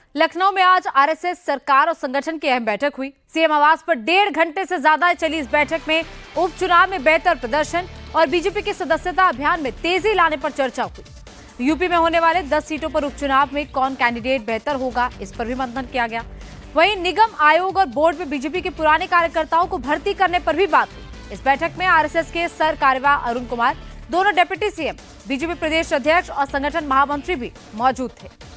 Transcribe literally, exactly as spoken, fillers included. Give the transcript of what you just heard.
लखनऊ में आज आरएसएस सरकार और संगठन की अहम बैठक हुई। सीएम आवास पर डेढ़ घंटे से ज्यादा चली इस बैठक में उपचुनाव में बेहतर प्रदर्शन और बीजेपी के सदस्यता अभियान में तेजी लाने पर चर्चा हुई। यूपी में होने वाले दस सीटों पर उपचुनाव में कौन कैंडिडेट बेहतर होगा, इस पर भी मंथन किया गया। वहीं निगम आयोग और बोर्ड में बीजेपी के पुराने कार्यकर्ताओं को भर्ती करने पर भी बात हुई। इस बैठक में आरएसएस के सर कार्यवाह अरुण कुमार, दोनों डिप्टी सीएम, बीजेपी प्रदेश अध्यक्ष और संगठन महामंत्री भी मौजूद थे।